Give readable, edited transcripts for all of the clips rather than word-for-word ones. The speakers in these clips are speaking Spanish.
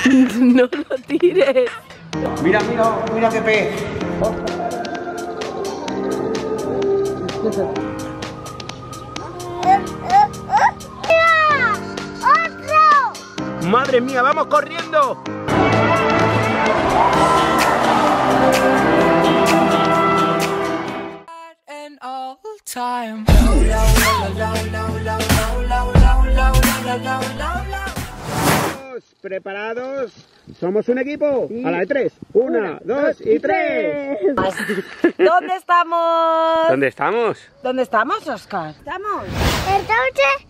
No lo tires. Mira, mira, mira qué pez. ¡Mira! ¡Otro! ¡Madre mía, vamos corriendo! ¿Preparados? Somos un equipo. Sí. A la de 3. 1, 2 y 3. ¿Dónde estamos? ¿Dónde estamos? ¿Dónde estamos, Oscar? ¿Estamos? Entonces,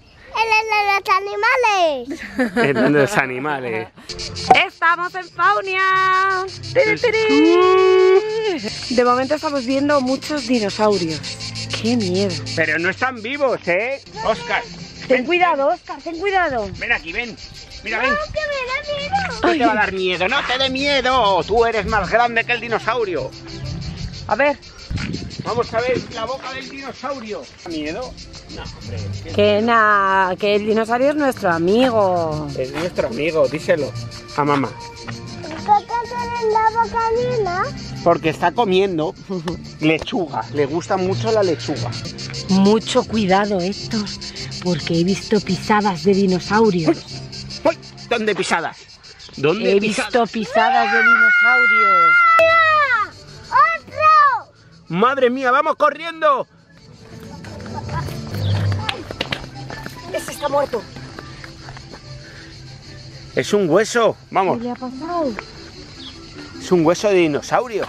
en los animales. En los animales. Estamos en Faunia. ¡Tiri, tiri! De momento estamos viendo muchos dinosaurios. ¡Qué miedo! Pero no están vivos, ¿eh? Oscar. Ten cuidado, Oscar, ten cuidado. Ven aquí, ven. Mira, ven. No, que me da miedo. No te va a dar miedo, no te dé miedo. Tú eres más grande que el dinosaurio. A ver. Vamos a ver la boca del dinosaurio. ¿Miedo? No, hombre. Que el dinosaurio es nuestro amigo. Es nuestro amigo, díselo a mamá. ¿Por qué tienes la boca llena? Porque está comiendo lechuga. Le gusta mucho la lechuga. Mucho cuidado, Héctor, porque he visto pisadas de dinosaurios. ¡Uy! ¿Dónde pisadas? ¿Dónde He pisadas? visto pisadas de dinosaurios. ¡Mira! ¡Otro! ¡Madre mía, vamos corriendo! Ese está muerto. Es un hueso, vamos. ¿Qué le ha pasado? Es un hueso de dinosaurio.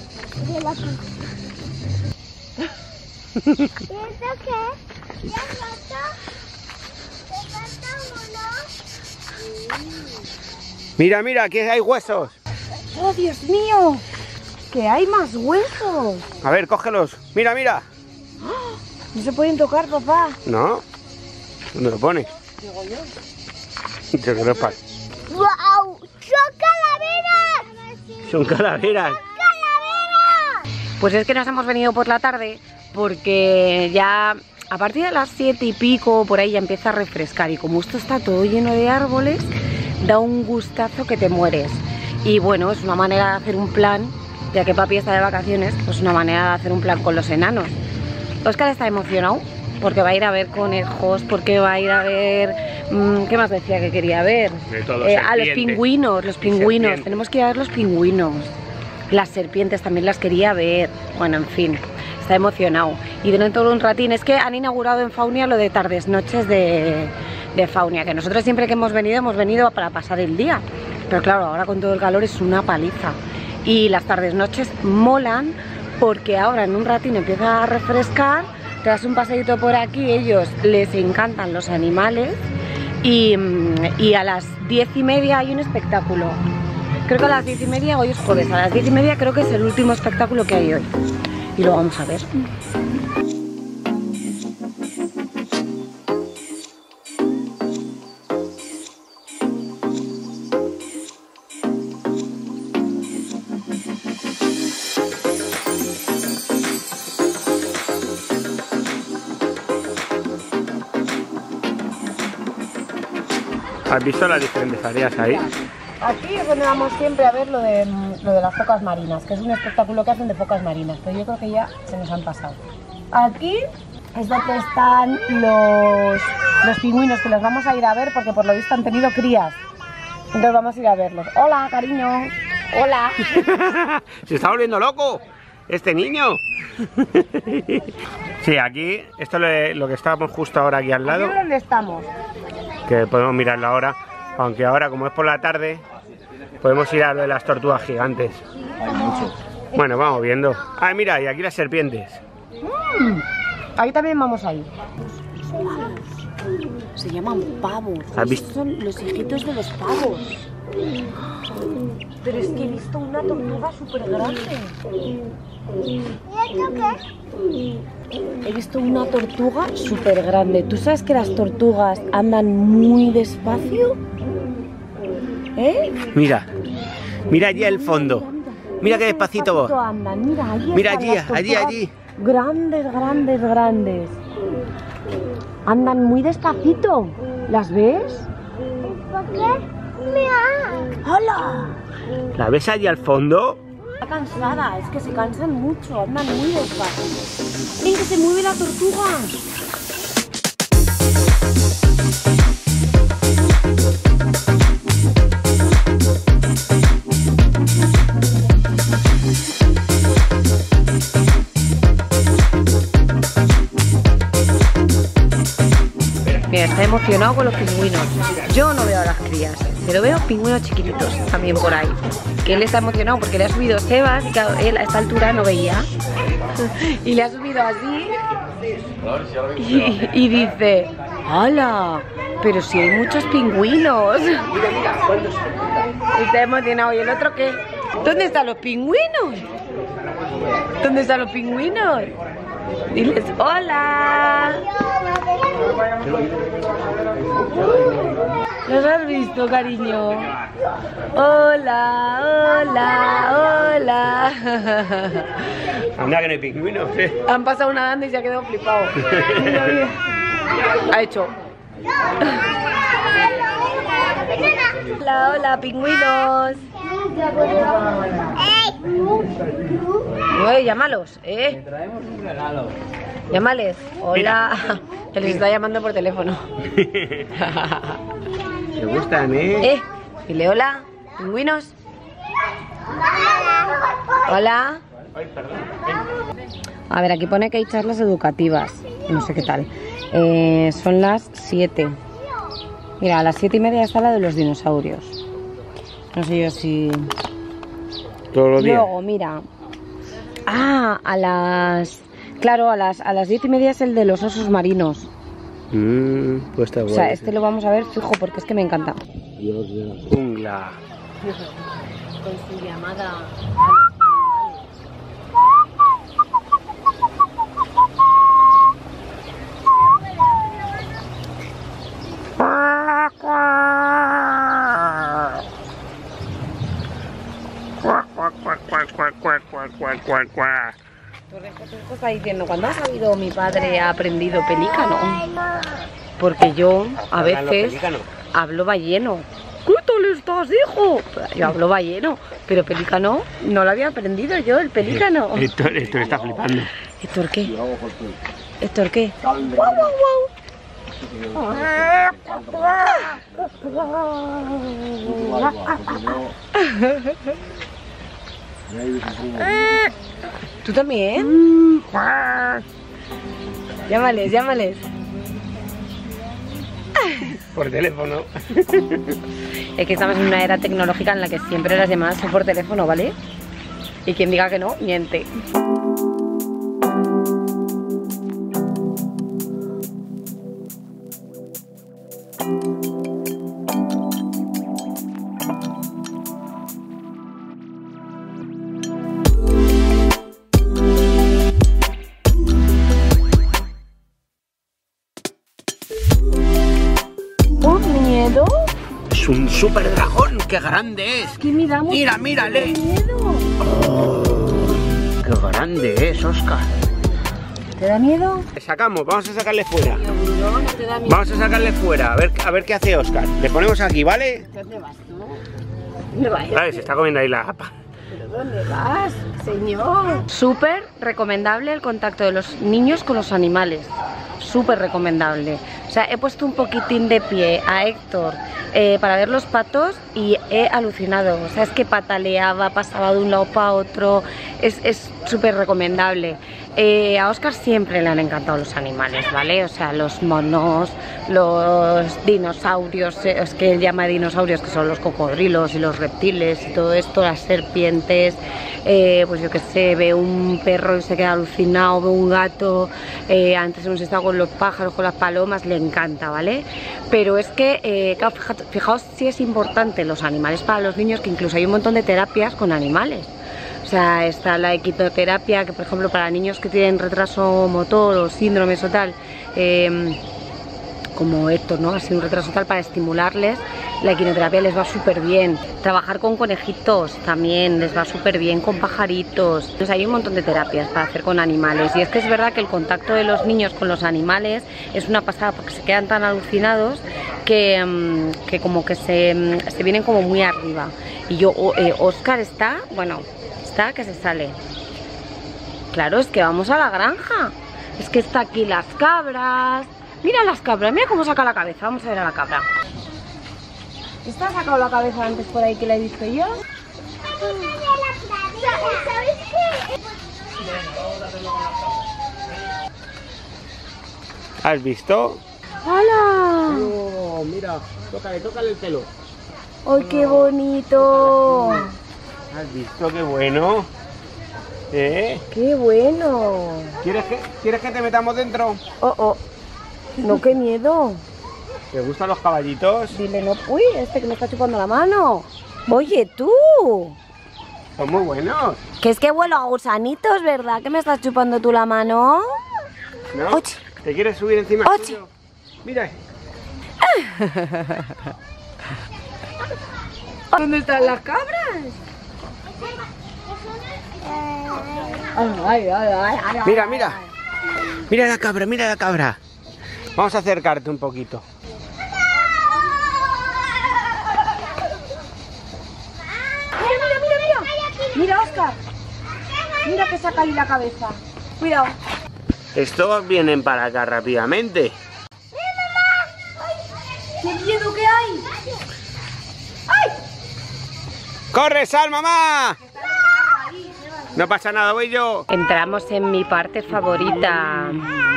¿Y esto qué? ¿Ya falta? ¿Te falta uno? Mira, mira, aquí hay huesos. ¡Oh, Dios mío! ¡Que hay más huesos! A ver, cógelos. Mira, mira. No se pueden tocar, papá. No. ¿Dónde lo pones? Digo yo. Yo creo que ¡Wow! ¡Son calaveras! son calaveras. ¡Calaveras! Pues es que nos hemos venido por la tarde porque ya a partir de las 7 y pico por ahí ya empieza a refrescar y como esto está todo lleno de árboles da un gustazo que te mueres. Y bueno, es una manera de hacer un plan, ya que papi está de vacaciones, pues una manera de hacer un plan con los enanos. Oscar está emocionado porque va a ir a ver conejos, porque va a ir a ver... ¿qué más decía que quería ver? De todo, a los pingüinos, serpientes. Tenemos que ir a ver los pingüinos. Las serpientes también las quería ver. Bueno, en fin, está emocionado. Y dentro de un ratín, es que han inaugurado en Faunia lo de tardes noches de Faunia, que nosotros siempre que hemos venido para pasar el día. Pero claro, ahora con todo el calor es una paliza. Y las tardes noches molan porque ahora en un ratín empieza a refrescar, te das un paseíto por aquí, ellos les encantan los animales y a las 10:30 hay un espectáculo. Creo que a las 10:30, hoy es jueves, a las 10:30 creo que es el último espectáculo que hay hoy. Y lo vamos a ver. ¿Has visto las diferentes áreas ahí? Aquí es donde vamos siempre a ver lo de las focas marinas, que es un espectáculo que hacen de focas marinas, pero yo creo que ya se nos han pasado. Aquí es donde están los pingüinos, que los vamos a ir a ver porque por lo visto han tenido crías. Entonces vamos a ir a verlos. Hola, cariño. Hola. ¡Se está volviendo loco este niño! Sí, aquí, esto es lo que estábamos justo ahora aquí al lado. ¿Aquí dónde estamos? Que podemos mirarlo ahora, aunque ahora como es por la tarde podemos ir a lo de las tortugas gigantes. Bueno, vamos viendo. Ah, mira, y aquí las serpientes. Ahí también vamos a ir. Se llaman pavos. ¿Has visto? Estos son los hijitos de los pavos. Pero es que he visto una tortuga súper grande. ¿Y esto qué? He visto una tortuga súper grande. ¿Tú sabes que las tortugas andan muy despacio? ¿Eh? Mira, mira allí al fondo. Mira qué despacito va. Andan. Mira, allí Mira están allí, las allí, tortugas allí. Grandes, grandes, grandes. Andan muy despacito. ¿Las ves? ¿Por qué? ¡Hola! ¿La ves allí al fondo? Está cansada, es que se cansan mucho, andan muy despacio. ¡Ven, que se mueve la tortuga! Mira, está emocionado con los pingüinos. Yo no veo a las crías, pero veo pingüinos chiquititos también por ahí. Que él está emocionado porque le ha subido Sebas y claro, él a esta altura no veía. Y le ha subido así y dice, ¡hala! Pero si hay muchos pingüinos. Está emocionado. ¿Y el otro qué? ¿Dónde están los pingüinos? ¿Dónde están los pingüinos? Diles, ¡hola! ¿Los has visto, cariño? ¡Hola, hola, hola! Anda que no hay pingüinos, Han pasado nadando y se ha quedado flipado. Mira, mira. Ha hecho. Hola, hola, pingüinos. Llámalos, Te traemos un regalo. Llámales. Hola. Que les está llamando por teléfono. Me gustan, ¿eh? Dile hola, pingüinos. Hola. A ver, aquí pone que hay charlas educativas. No sé qué tal. Son las 7. Mira, a las 7:30 está la de los dinosaurios. No sé yo si... Todos los días. Luego, mira. A las... Claro, a las 10:30 es el de los osos marinos. Pues está O sea, este lo vamos a ver fijo porque es que me encanta. Dios de la jungla. Con su llamada. Torresco está diciendo, ¿cuándo ha sabido mi padre ha aprendido pelícano? Porque yo a veces hablo balleno. ¿Qué tal estás, hijo? Yo hablo balleno, pero pelícano no lo había aprendido yo, el pelícano. Héctor está flipando. ¿Héctor qué? ¿Héctor qué? ¡Guau, guau, ¿Tú también? Llámales, llámales. Por teléfono. Es que estamos en una era tecnológica en la que siempre las llamadas son por teléfono, ¿vale? Y quien diga que no, miente. Es un super dragón, qué grande es. ¿Qué me da mucho Mírale. miedo? Oh, qué grande es, Oscar. ¿Te da miedo? Sacamos, vamos a sacarle fuera. No, no te da miedo. Vamos a sacarle fuera, a ver qué hace Oscar. Le ponemos aquí, ¿vale? ¿Dónde vas tú? ¿Dónde vas? Vale, se está comiendo ahí la gapa. ¿Pero dónde vas, señor? Súper recomendable el contacto de los niños con los animales. Súper recomendable. O sea, he puesto un poquitín de pie a Héctor para ver los patos y he alucinado. O sea, es que pataleaba, pasaba de un lado para otro. Es súper recomendable. A Oscar siempre le han encantado los animales, ¿vale? O sea, los monos, los dinosaurios, es que él llama dinosaurios, que son los cocodrilos y los reptiles y todo esto, las serpientes, pues yo qué sé, ve un perro y se queda alucinado, ve un gato, antes hemos estado con los pájaros, con las palomas, le encanta, ¿vale? Pero es que, claro, fijaos si es importante los animales para los niños, que incluso hay un montón de terapias con animales. O sea, está la equinoterapia, que por ejemplo para niños que tienen retraso motor o síndromes o tal, como Héctor, ¿no? Así un retraso tal para estimularles. La equinoterapia les va súper bien. Trabajar con conejitos también les va súper bien, con pajaritos. Entonces hay un montón de terapias para hacer con animales. Y es que es verdad que el contacto de los niños con los animales es una pasada porque se quedan tan alucinados que como que se vienen como muy arriba. Y yo, Óscar está, bueno, está que se sale. Claro, es que vamos a la granja. Es que está aquí las cabras. Mira las cabras, mira cómo saca la cabeza. Vamos a ver a la cabra. ¿Esta ha sacado la cabeza antes por ahí que la he visto yo? ¿Sabes qué? ¿Has visto? ¡Hola! Oh, mira, tócale el pelo. ¡Ay, qué bonito! ¿Has visto qué bueno? ¿Eh? ¡Qué bueno! ¿Quieres que te metamos dentro? ¡Oh, oh! No, qué miedo. ¿Te gustan los caballitos? Dile, no. ¡Uy! Este que me está chupando la mano. Oye, tú. Son muy buenos. Que es que vuelo a gusanitos, ¿verdad? ¿Que me estás chupando tú la mano? ¿No? Och. ¿Te quieres subir encima Och. tuyo? Mira. ¿Dónde están las cabras? Ay, ay, ay, ay. Mira, mira. Mira la cabra, mira la cabra. Vamos a acercarte un poquito. Mira, mira, mira. Mira, Óscar. Mira que saca ahí la cabeza. Cuidado. Estos vienen para acá rápidamente. ¡Qué miedo que hay! ¡Ay! ¡Corre, Sal, mamá! No pasa nada, voy yo. Entramos en mi parte favorita.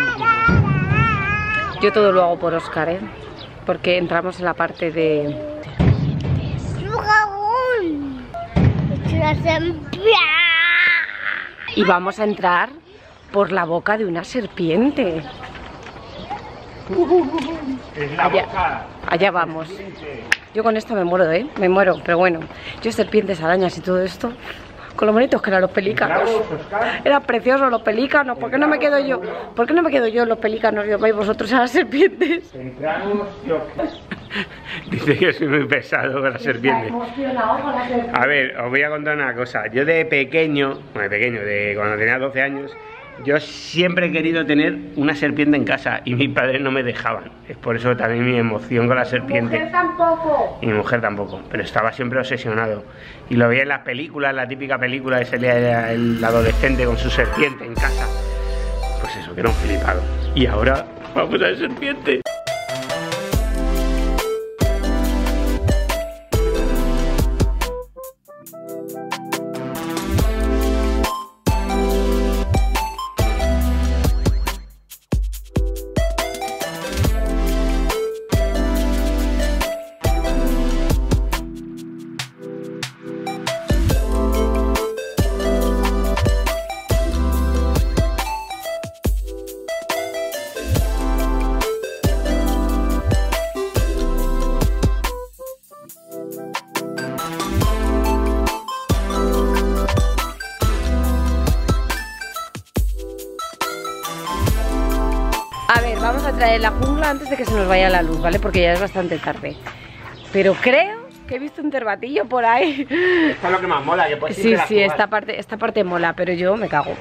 Yo todo lo hago por Óscar, ¿eh? Porque entramos en la parte de... Y vamos a entrar por la boca de una serpiente. Allá vamos. Yo con esto me muero, ¿eh? Me muero, pero bueno. Yo serpientes, arañas y todo esto, con lo bonitos que eran los pelícanos. Eran preciosos los pelícanos. ¿Por qué no me quedo yo? ¿Por qué no me quedo yo en los pelícanos y os vais vosotros a las serpientes? Entramos yo. Dice que soy muy pesado con las serpientes. A ver, os voy a contar una cosa. Yo de pequeño, de cuando tenía 12 años, yo siempre he querido tener una serpiente en casa y mis padres no me dejaban. Es por eso también mi emoción con la serpiente. Mi mujer tampoco. Y mi mujer tampoco, pero estaba siempre obsesionado. Y lo veía en las películas, la típica película de salía el adolescente con su serpiente en casa. Pues eso, que era un flipado. Y ahora vamos a la serpiente. A ver, vamos a traer la jungla antes de que se nos vaya la luz, ¿vale? Porque ya es bastante tarde. Pero creo que he visto un cervatillo por ahí. Esto es lo que más mola, que puedes Sí, sí, esta parte mola, pero yo me cago.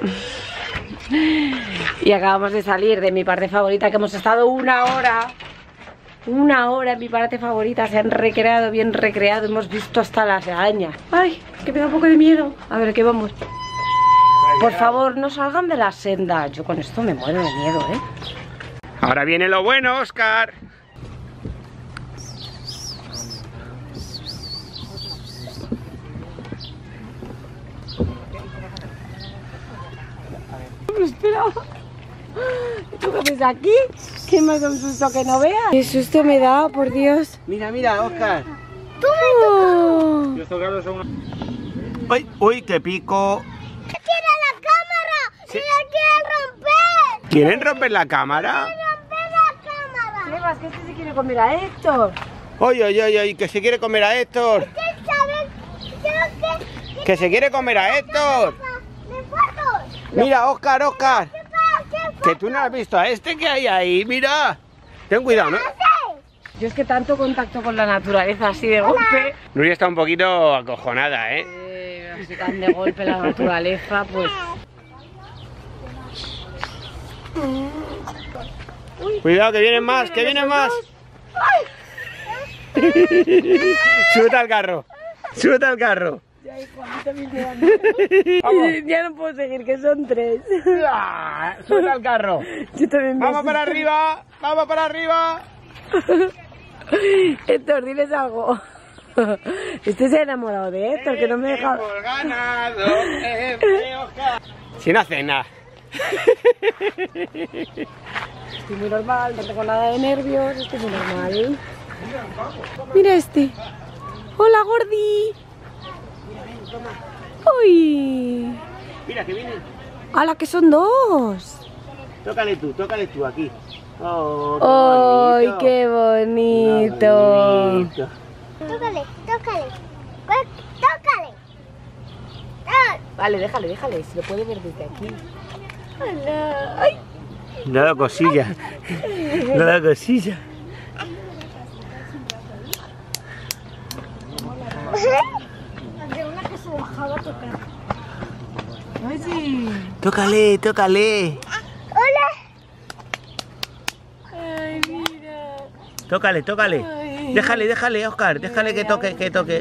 Y acabamos de salir de mi parte favorita, que hemos estado una hora en mi parte favorita. Se han recreado, bien recreado. Hemos visto hasta las arañas. Ay, que me da un poco de miedo. A ver, ¿qué vamos? Por favor, no salgan de la senda. Yo con esto me muero de miedo, ¿eh? Ahora viene lo bueno, Óscar. Me esperaba. ¿Tú qué ves aquí? ¿Qué más da un susto que no veas? Qué susto me da, por Dios. Mira, mira, Óscar. Oh. Uy, uy, qué pico. ¡Tira la cámara! Sí. ¡La quieren romper! ¿Quieren romper la cámara? ¡Romper la cámara! Sebas, que este se quiere comer a Héctor. Oye, oye, oye, que se quiere comer a Héctor. ¿Qué sabes? Que se quiere comer a Héctor. ¡De fotos! Mira, Óscar, Óscar. ¿Qué Que tú no has visto a este que hay ahí, mira. Ten cuidado, ¿no? Yo es que tanto contacto con la naturaleza así de golpe. Nuria está un poquito acojonada, ¿eh? Así tan de golpe la naturaleza, pues. Cuidado, que vienen más, que vienen más. Súbete al carro. Súbete al carro. Ya no puedo seguir, que son 3. Súbete al carro. Yo también me Vamos para arriba, vamos para arriba. Héctor, diles algo. Este se ha enamorado de Héctor, que no me deja. Hemos ganado, si no haces nada. Estoy muy normal, no tengo nada de nervios, estoy muy normal. Mira este. Hola, Gordi. Uy. Mira, que viene. ¡Hala, que son 2! Tócale tú aquí. Oh, ¡Ay, qué bonito! Tócale, tócale. Tócale. Vale, déjale, se lo puede ver desde aquí. ¡Hola! ¡Ay! No da cosilla. No da cosilla. Oye. Tócale, tócale. Hola. Ay, mira. Tócale, tócale. Ay. Déjale, Oscar. Déjale que toque, que toque.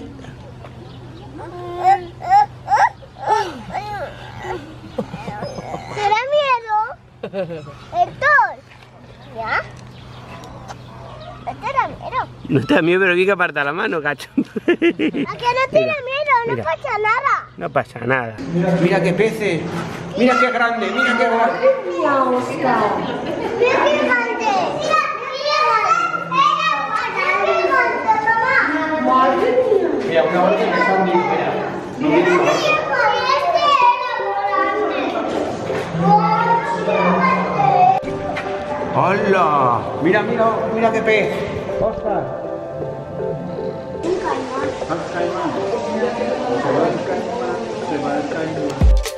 ¿Te da miedo? Héctor. ¿Ya? ¿Te da miedo? No te da miedo, pero hay que apartar la mano, cacho. ¿A que no tiene miedo? No mira. pasa nada. No pasa nada. Mira qué peces. Mira qué grande, mira qué grande. Mira qué grande. Mira, una bolsa que está muy fea. ¡Hola! Mira, mira, mira qué pez. Oscar. Un caimán. Se va el caimán.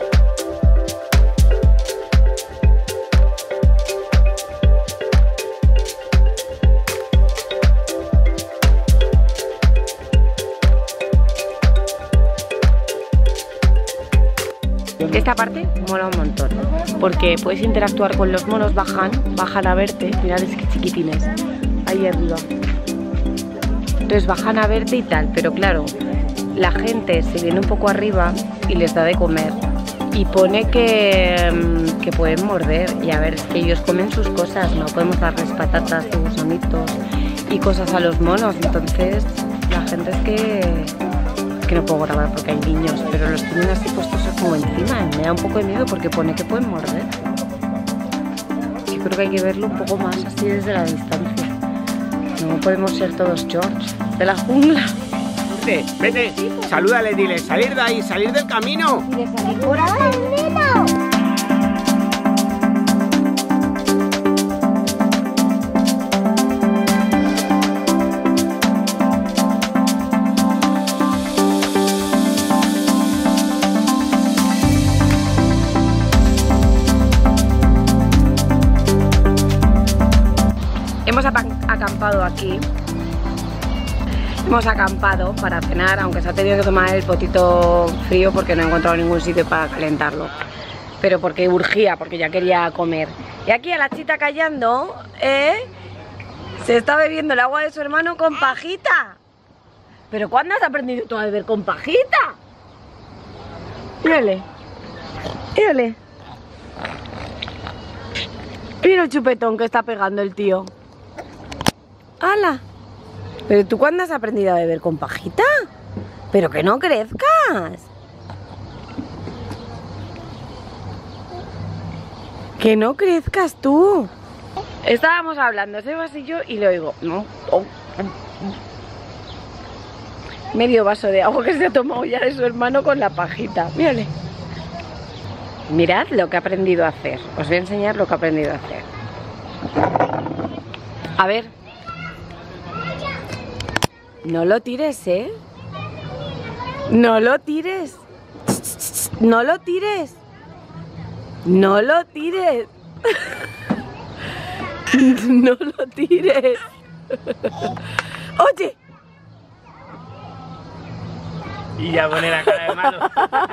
Esta parte mola un montón, porque puedes interactuar con los monos, bajan a verte, mirad, es que chiquitines, ahí arriba. Entonces bajan a verte y tal, pero claro, la gente se viene un poco arriba y les da de comer. Y pone que pueden morder, y a ver, es que ellos comen sus cosas, no podemos darles patatas y gusanitos y cosas a los monos, entonces la gente es que no puedo grabar porque hay niños, pero los tienen así puestos como encima, me da un poco de miedo porque pone que pueden morder. Yo creo que hay que verlo un poco más así desde la distancia. No podemos ser todos George de la jungla. Vete, salúdale, dile, salir de ahí, salir del camino. Y de salir por ahí. Hemos acampado aquí. Hemos acampado para cenar, aunque se ha tenido que tomar el potito frío porque no he encontrado ningún sitio para calentarlo. Pero porque urgía, porque ya quería comer. Y aquí a la chita callando, se está bebiendo el agua de su hermano con pajita. ¿Pero cuándo has aprendido tú a beber con pajita? Mírale. Mírale. Mira el chupetón que está pegando el tío. ¡Hala! ¿Pero tú cuándo has aprendido a beber con pajita? ¡Pero que no crezcas! ¡Que no crezcas tú! Estábamos hablando, Sebas y yo, y le oigo... Medio vaso de agua que se ha tomado ya de su hermano con la pajita. Mírale. Mirad lo que ha aprendido a hacer. Os voy a enseñar lo que ha aprendido a hacer. A ver. No lo tires, ¿eh? No lo tires. No lo tires. No lo tires. No lo tires. ¡Oye! Y ya pone la cara de malo.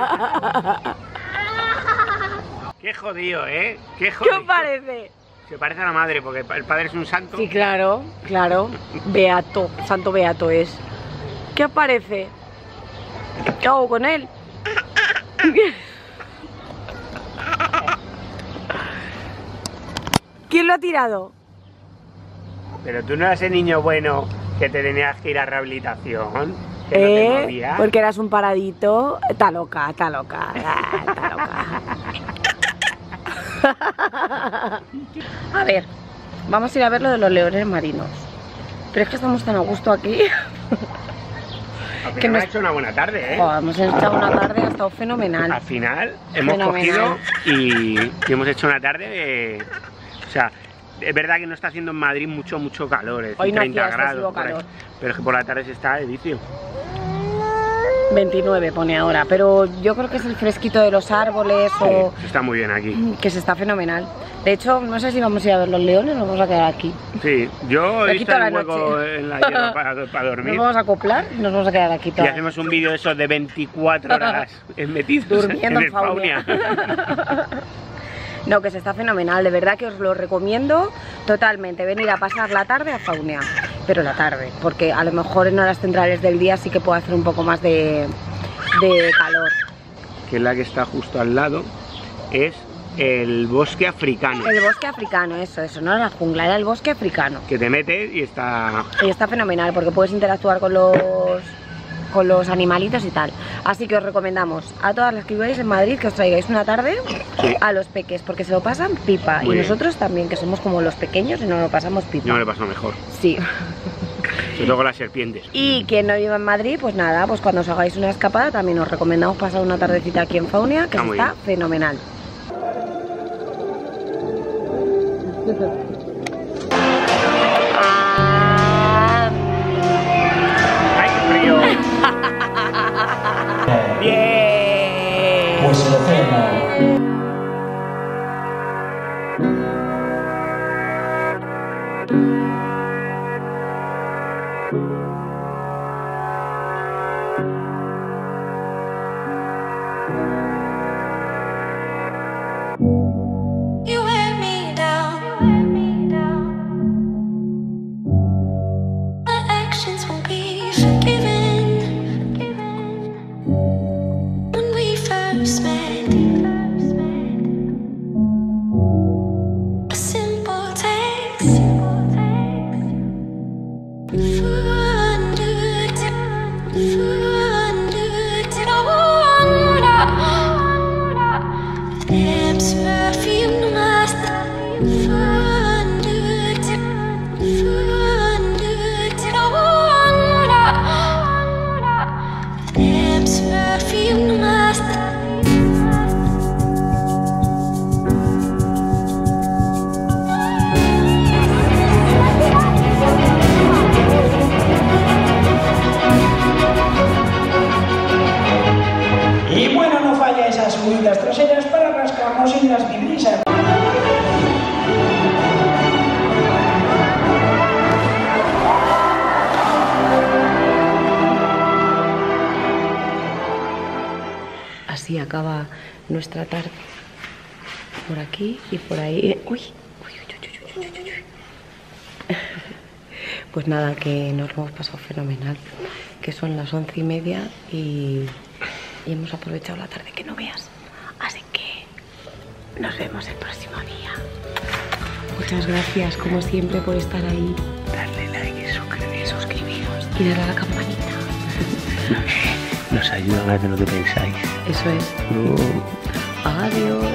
Qué jodido, ¿eh? Qué jodido. ¿Qué os parece? Se parece a la madre, porque el padre es un santo. Sí, claro, claro. Beato, santo beato es. ¿Qué os parece? ¿Qué hago con él? ¿Quién lo ha tirado? Pero tú no eras el niño bueno que te tenías que ir a rehabilitación. Que no te movías. Porque eras un paradito. Está loca, está loca. Está loca. A ver, vamos a ir a ver lo de los leones marinos. Pero es que estamos tan a gusto aquí. Que nos ha hecho una buena tarde, ¿eh? Oh, hemos echado una tarde, ha estado fenomenal. Al final hemos Fenomenal. cogido y hemos hecho una tarde de... O sea, es verdad que no está haciendo en Madrid mucho calor, es Hoy no 30 hacía grados. excesivo calor. Pero es que por la tarde se está de vicio. 29 pone ahora, pero yo creo que es el fresquito de los árboles o... Sí, está muy bien aquí. Que se está fenomenal. De hecho, no sé si vamos a ir a ver los leones o nos vamos a quedar aquí. Sí, yo he Aquí visto toda el la hueco noche. en la hierba para dormir. Nos vamos a acoplar y nos vamos a quedar aquí Y todas. hacemos un vídeo de esos de 24 horas metidos Durmiendo en en el Faunia. No, que se está fenomenal, de verdad que os lo recomiendo totalmente, venir a pasar la tarde a Faunia, pero la tarde, porque a lo mejor en horas centrales del día sí que puede hacer un poco más de calor. Que es la que está justo al lado, es el bosque africano. El bosque africano, eso, no era la jungla, era el bosque africano. Que te metes y está... Y está fenomenal porque puedes interactuar con los animalitos y tal. Así que os recomendamos a todas las que viváis en Madrid que os traigáis una tarde Sí. a los peques, porque se lo pasan pipa. Muy y bien. nosotros también, que somos como los pequeños y nos lo pasamos pipa. Yo me lo he pasado mejor. Sí. Sobre todo con las serpientes. Y quien no viva en Madrid, pues nada, pues cuando os hagáis una escapada también os recomendamos pasar una tardecita aquí en Faunia, que Está muy está bien. fenomenal. ¡Ay, qué frío! ¡Bien! Pues lo hacemos. You wear me down. My actions won't be forgiven. When we first met, a simple text. Lips perfume Lips perfume Y bueno, no falla esas subidas traseras para rascarnos en las divisas. Así acaba nuestra tarde. Por aquí y por ahí. Uy. Pues nada, que nos lo hemos pasado fenomenal. Que son las 11:30 y hemos aprovechado la tarde que no veas. Así que nos vemos el próximo día. Muchas gracias, como siempre, por estar ahí. Darle like y Suscribiros y darle a la campanita. Nos ayuda más de lo que pensáis. Eso es. Adiós.